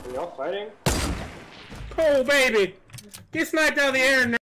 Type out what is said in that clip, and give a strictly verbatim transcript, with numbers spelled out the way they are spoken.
Are we all fighting? Oh, baby! Get smacked out of the air and